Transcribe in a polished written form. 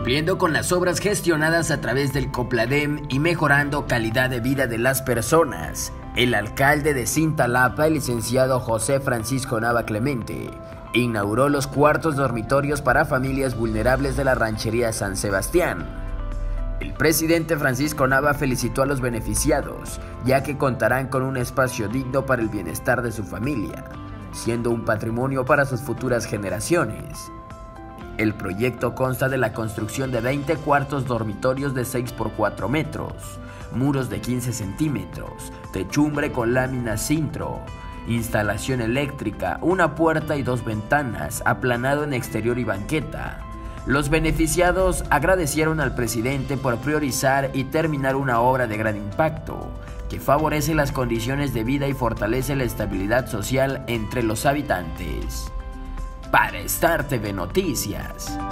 cumpliendo con las obras gestionadas a través del Copladem y mejorando calidad de vida de las personas. El alcalde de Cintalapa, el licenciado José Francisco Nava Clemente, inauguró los cuartos dormitorios para familias vulnerables de la ranchería San Sebastián. El presidente Francisco Nava felicitó a los beneficiados, ya que contarán con un espacio digno para el bienestar de su familia, siendo un patrimonio para sus futuras generaciones. El proyecto consta de la construcción de 20 cuartos dormitorios de 6 por 4 metros, muros de 15 centímetros, techumbre con láminas Sintro, instalación eléctrica, una puerta y 2 ventanas, aplanado en exterior y banqueta. Los beneficiados agradecieron al presidente por priorizar y terminar una obra de gran impacto, que favorece las condiciones de vida y fortalece la estabilidad social entre los habitantes. Para Star TV Noticias.